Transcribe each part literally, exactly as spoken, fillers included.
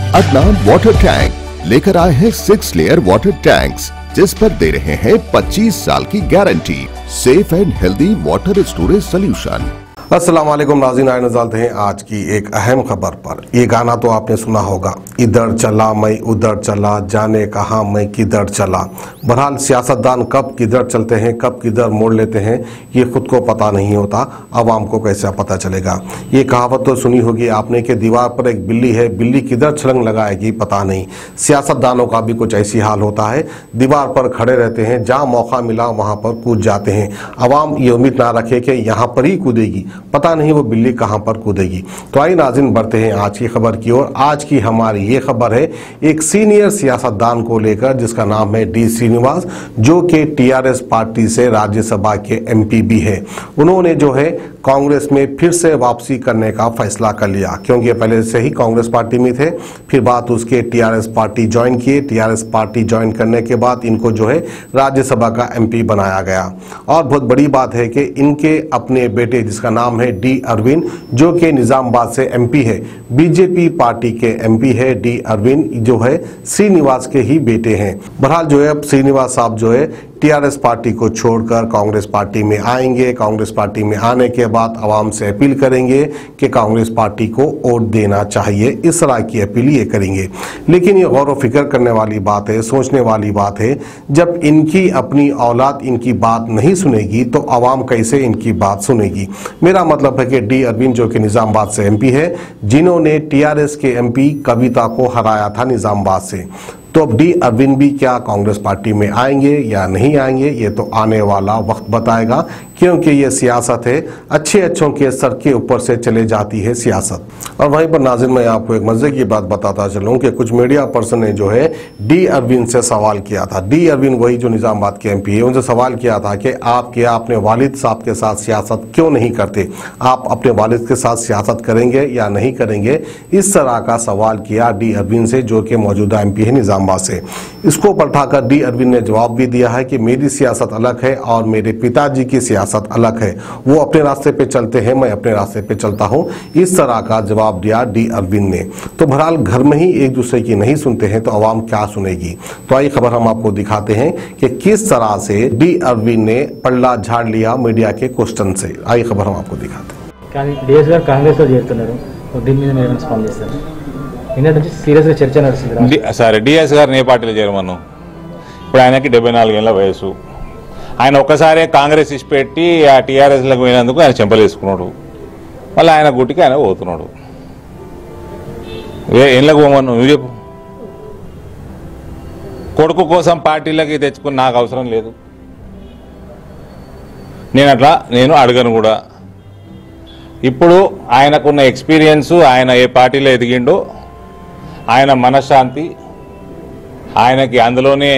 Adnan water tank लेकर आए हैं सिक्स लेयर वाटर टैंक्स, जिस पर दे रहे हैं पच्चीस साल की guarantee. Safe and healthy water storage solution. अस्सलाम वालेकुम नाज़रीन, आए नज़ारते हैं आज की एक अहम खबर पर। ये गाना तो आपने सुना होगा, इधर चला मैं उधर चला, जाने कहाँ मैं किधर चला। बहरहाल सियासतदान कब किधर चलते हैं, कब किधर मोड़ लेते हैं, ये खुद को पता नहीं होता, आवाम को कैसे पता चलेगा। ये कहावत तो सुनी होगी आपने कि दीवार पर एक बिल्ली है, बिल्ली किधर छलंग लगाएगी पता नहीं। सियासतदानों का भी कुछ ऐसी हाल होता है, दीवार पर खड़े रहते हैं, जहाँ मौका मिला वहाँ पर कूद जाते हैं। आवाम ये उम्मीद ना रखे कि यहाँ पर ही कूदेगी, पता नहीं वो बिल्ली कहां पर कूदेगी। तो आइए नाज़रीन बढ़ते हैं आज की खबर की ओर। आज की हमारी ये खबर है एक सीनियर सियासतदान को लेकर, जिसका नाम है डी श्रीनिवास, जो कि टीआरएस पार्टी से राज्यसभा के एमपी भी है। उन्होंने जो है कांग्रेस में फिर से वापसी करने का फैसला कर लिया, क्योंकि पहले से ही कांग्रेस पार्टी में थे, फिर बात उसके टीआरएस पार्टी ज्वाइन किए। टीआरएस पार्टी ज्वाइन करने के बाद इनको जो है राज्यसभा का एमपी बनाया गया। और बहुत बड़ी बात है कि इनके अपने बेटे, जिसका नाम है डी अरविंद, जो कि निजामाबाद से एमपी है, बीजेपी पार्टी के एमपी है। डी अरविंद जो है श्रीनिवास के ही बेटे हैं। बहरहाल जो है अब श्रीनिवास साहब जो है टीआरएस पार्टी को छोड़कर कांग्रेस पार्टी में आएंगे। कांग्रेस पार्टी में आने के बाद आवाम से अपील करेंगे कि कांग्रेस पार्टी को वोट देना चाहिए, इस तरह की अपील ये करेंगे। लेकिन ये गौर व फिक्र करने वाली बात है, सोचने वाली बात है, जब इनकी अपनी औलाद इनकी बात नहीं सुनेगी तो आवाम कैसे इनकी बात सुनेगी। मेरा मतलब है कि डी अरविंद जो कि निजामाबाद से एमपी है, जिन्होंने टीआरएस के एमपी कविता को हराया था निजामाबाद से, तो अब डी अरविंद भी क्या कांग्रेस पार्टी में आएंगे या नहीं आएंगे, ये तो आने वाला वक्त बताएगा, क्योंकि ये सियासत है, अच्छे अच्छों के सर के ऊपर से चले जाती है सियासत। और वहीं पर नाज़रीन मैं आपको एक मजे की बात बताता चलूं कि कुछ मीडिया पर्सन ने जो है डी अरविंद से सवाल किया था। डी अरविंद वही जो निजामाबाद के एमपी है, उनसे सवाल किया था कि आप क्या अपने वालिद साहब के साथ सियासत क्यों नहीं करते, आप अपने वालिद के साथ सियासत करेंगे या नहीं करेंगे, इस तरह का सवाल किया डी अरविंद से, जो कि मौजूदा एमपी है निजामाबाद से। इसको पलटाकर डी अरविंद ने जवाब भी दिया है कि मेरी सियासत अलग है और मेरे पिताजी की सियासत अलग है, वो अपने रास्ते पे चलते हैं, मैं अपने रास्ते पे चलता हूं, इस तरह का जवाब दिया डी अरविंद ने। तो बहरहाल घर में ही एक दूसरे की नहीं सुनते हैं तो आवाम क्या सुनेगी। तो आइए खबर हम आपको दिखाते हैं कि किस तरह से डी अरविंद ने पल्ला झाड़ लिया मीडिया के क्वेश्चन से। आइए खबर हम आपको दिखाते हैं। डीएस गाరు కాంగ్రెస్ లో చేరుతున్నారు, దీని మీద మీరు స్పందిస్తారు? నిన్న నుంచి సీరియస్ గా చర్చ నడుస్తుంది. సరే, డిఎస్ గారిని ఏ పార్టీలో చేరమను? ఇప్పుడు ఆయనకి డెబ్బై నాలుగేళ్ల వయసు. ఆయన ఒక్కసారే కాంగ్రెస్ ఇచ్చిపెట్టి ఆ టీఆర్ఎస్లకు పోయినందుకు ఆయన చెంపలేసుకున్నాడు. మళ్ళీ ఆయన గుట్టికి ఆయన పోతున్నాడు. ఏళ్ళకు పోమను నువ్వు చెప్పు. కొడుకు కోసం పార్టీలకి తెచ్చుకుని నాకు అవసరం లేదు, నేను అట్లా నేను అడగను కూడా. ఇప్పుడు ఆయనకున్న ఎక్స్పీరియన్సు, ఆయన ఏ పార్టీలో ఎదిగిండో, ఆయన మనశ్శాంతి, ఆయనకి అందులోనే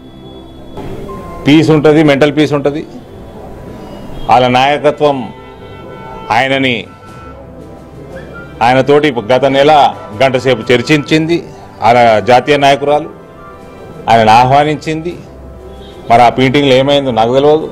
పీస్ ఉంటుంది, మెంటల్ పీస్ ఉంటుంది. వాళ్ళ నాయకత్వం ఆయనని ఆయనతోటి గత నెల గంట సేపు చర్చించింది. ఆయన జాతీయ నాయకురాలు ఆయనను ఆహ్వానించింది. మరి ఆ మీటింగ్లో ఏమైందో నాకు తెలియదు.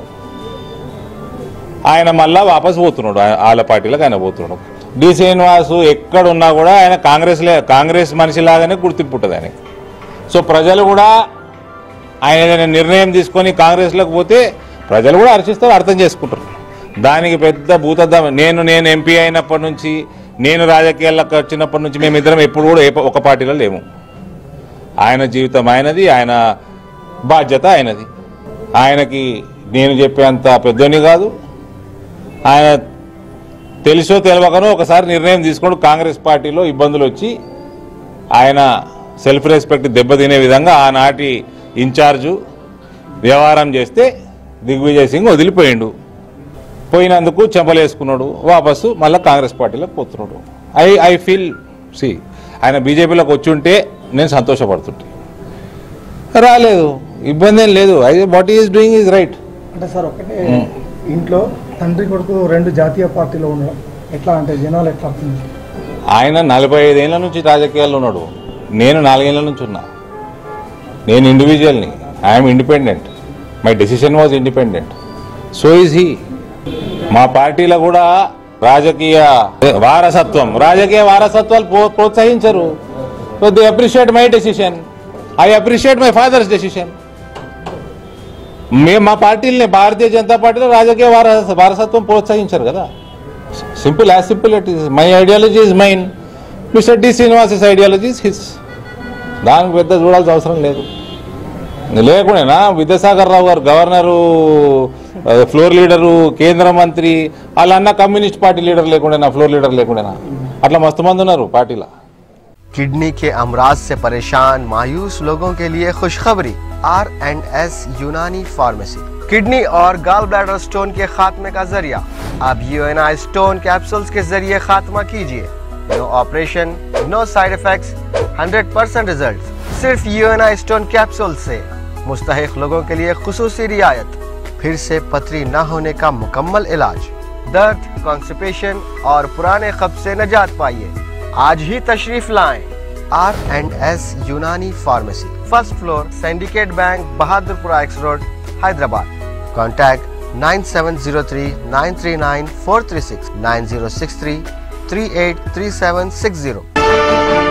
ఆయన మళ్ళా వాపసు పోతున్నాడు, వాళ్ళ పార్టీలకు ఆయన పోతున్నాడు. డి శ్రీనివాసు ఎక్కడున్నా కూడా ఆయన కాంగ్రెస్లే, కాంగ్రెస్ మనిషిలాగానే గుర్తింపు ఉంటుంది ఆయనకి. సో ప్రజలు కూడా ఆయన ఏదైనా నిర్ణయం తీసుకొని కాంగ్రెస్లోకి పోతే ప్రజలు కూడా హర్షిస్తారు, అర్థం చేసుకుంటారు. దానికి పెద్ద భూతద్దం. నేను నేను ఎంపీ అయినప్పటి నుంచి, నేను రాజకీయాలకు వచ్చినప్పటి నుంచి మేమిద్దరం ఎప్పుడు కూడా ఒక పార్టీలో లేము. ఆయన జీవితం ఆయనది, ఆయన బాధ్యత ఆయనది. ఆయనకి నేను చెప్పేంత పెద్దోని కాదు. ఆయన తెలుసో తెలియకనో ఒకసారి నిర్ణయం తీసుకోండి, కాంగ్రెస్ పార్టీలో ఇబ్బందులు వచ్చి ఆయన సెల్ఫ్ రెస్పెక్ట్ దెబ్బతినే విధంగా ఆనాటి ఇన్ఛార్జు వ్యవహారం చేస్తే దిగ్విజయ్ సింగ్ వదిలిపోయిండు. పోయినందుకు చెంపలేసుకున్నాడు, వాపసు మళ్ళీ కాంగ్రెస్ పార్టీలోకి పోతున్నాడు. ఐ ఐ ఫీల్ సి ఆయన బీజేపీలోకి వచ్చి ఉంటే నేను సంతోషపడుతుంటే, రాలేదు, ఇబ్బంది ఏం లేదు. I what is doing is right. అంటే సార్ ఒకటే ఇంట్లో తండ్రి కొడుకు రెండు జాతీయ పార్టీలో ఉండడం ఎట్లా, అంటే జనాలు ఎట్లా? ఆయన నలభై ఐదేళ్ల నుంచి రాజకీయాల్లో ఉన్నాడు, నేను నాలుగేళ్ల నుంచి ఉన్నా. నేను ఇండివిజువల్ని, I'm independent, my decision was independent, so is he. మా పార్టీలో కూడా రాజకీయ వారసత్వం రాజకీయ వారసత్వాలు ప్రోత్సహించరు. So they appreciate my decision. I appreciate my father's decision. మే మా పార్టీని భారతీయ జనతా పార్టీలో రాజకీయ వారస వారసత్వం ప్రోత్సహించారు కదా. Simple, as simple it is. My ideology is mine, mister D Srinivas ideology is his. దానికి పెద్ద చూడాల్సిన అవసరం లేదు. లేకుండానా విద్యాసాగర్ రావు గారు గవర్నరు, ఫ్లోర్ లీడరు, కేంద్ర మంత్రి, వాళ్ళన్న కమ్యూనిస్ట్ పార్టీ లీడర్ లేకుండా, ఫ్లోర్ లీడర్ లేకుండా అట్లా మస్తు మంది ఉన్నారు పార్టీలో. किडनी के अमराज से परेशान मायूस लोगों के लिए खुशखबरी, R and S Unani pharmacy kidney और गॉल ब्लैडर स्टोन के खात्मे का जरिया। अब यूएनआई स्टोन कैप्सूल्स के जरिए खात्मा कीजिए। No operation, no side effects, hundred percent result सिर्फ यूएनआई स्टोन कैप्सूल से। मुस्तहिक लोगों के लिए खुसूसी रियायत, फिर से पथरी न होने का मुकम्मल इलाज, दर्द, कॉन्स्टिपेशन और पुराने कब्ज से निजात पाइए। आज ही तशरीफ लाएं। R and S Unani pharmacy, first floor, Syndicate Bank, Bahadurpura X road, Hyderabad. Contact nine seven zero three nine three nine four three six, nine zero six three three eight three seven six zero.